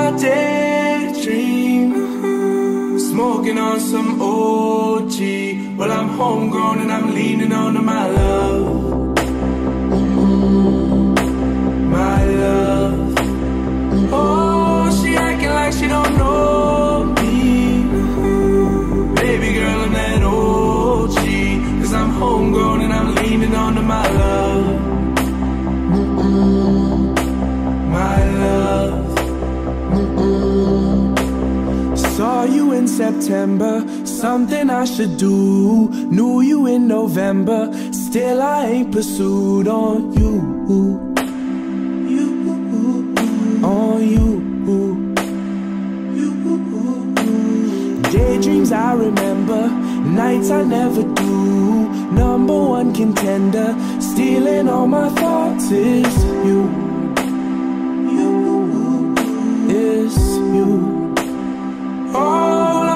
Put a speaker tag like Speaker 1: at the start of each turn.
Speaker 1: daydream, smoking on some OG. Well, I'm homegrown and I'm leaning on to my love. My love. Oh, she acting like she don't know me. Baby girl, I'm that OG. 'Cause I'm homegrown and I'm leaning on to my love. My love. Saw you in September, something I should do. Knew you in November, still I ain't pursued on you. On you. Daydreams I remember, nights I never do. Number one contender, stealing all my thoughts is you. Is you. All